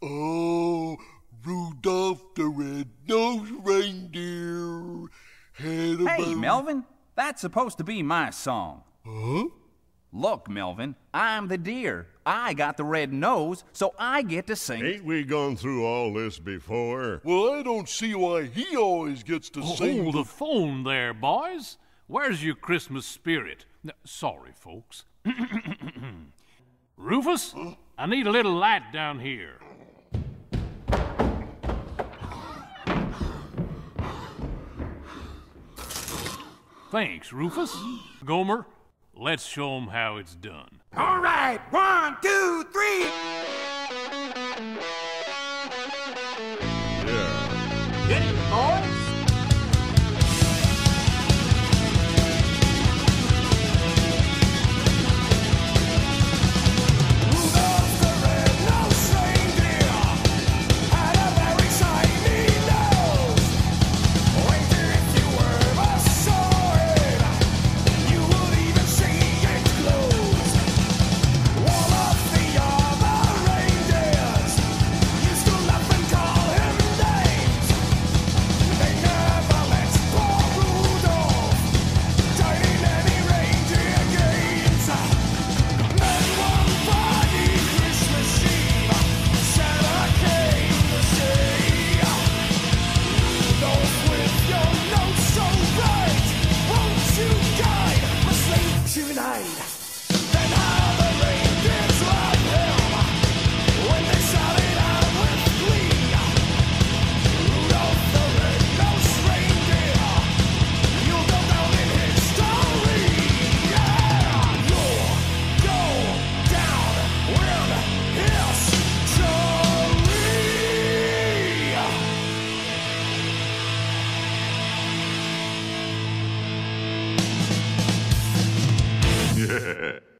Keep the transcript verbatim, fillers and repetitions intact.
Oh, Rudolph the red-nosed reindeer had a Hey, very... Melvin, that's supposed to be my song. Huh? Look, Melvin, I'm the deer. I got the red nose, so I get to sing. Ain't we gone through all this before? Well, I don't see why he always gets to Oh, sing. hold the phone there, boys. Where's your Christmas spirit? N- Sorry, folks. Rufus, huh? I need a little light down here. Thanks, Rufus. Gomer, let's show 'em how it's done. All right, one, two, three. Yeah. Get it, boys. Yeah.